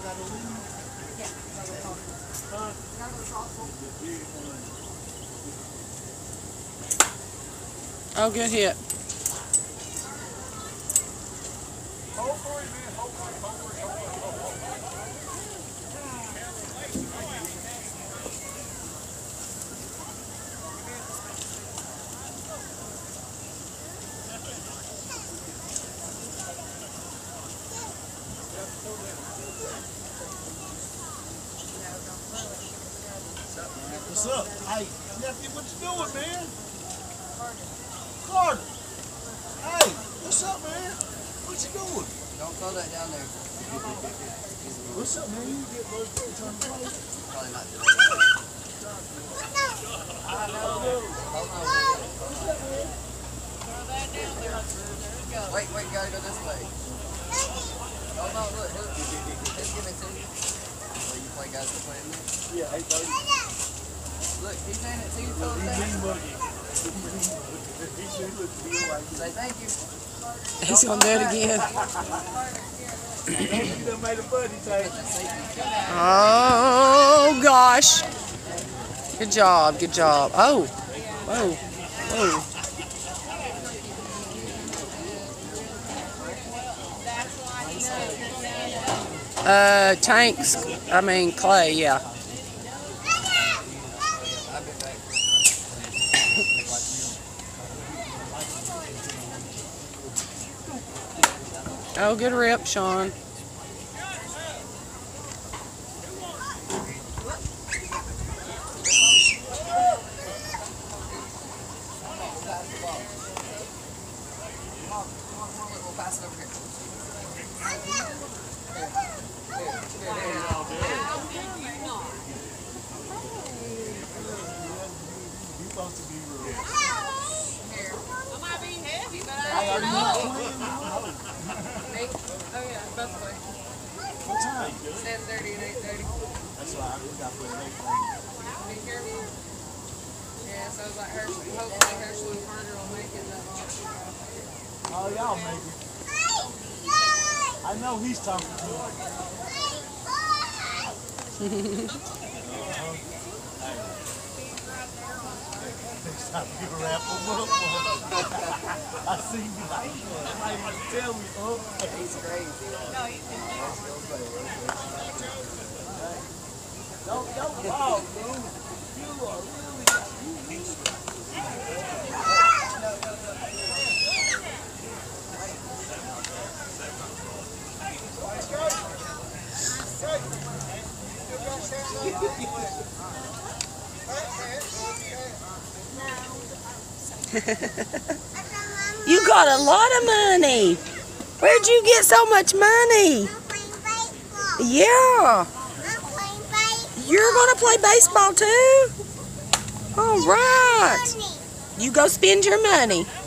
Oh, good hit. What's up? Hey, nephew, what you doing, man? Carter. Hey, what's up, man? What you doing? Don't throw that down there. What's up, man? You get those folks on the plate? Probably not today. Wait, you gotta go this way. Oh no, look, he's giving it to you. Well, you play guys that play in there? Yeah, 8:30. Look, he's saying it to you, so say thank you. He's gonna do it again. Oh gosh. Good job, good job. Oh, whoa, whoa. Tanks, I mean Clay, yeah. Oh, good rip, Sean. What time? 7:30 and 8:30. That's why I got to put an 8:30. Be careful. Yeah, so it's like hopefully Herschel and Carter will make it that long. Oh, y'all make it. I know he's talking to him. Next time you wrap him up. I see you like tell me, oh. He's crazy. Don't fall, dude. You are really You got a lot of money. Where'd you get so much money? Yeah. You're going to play baseball too? All right. You go spend your money.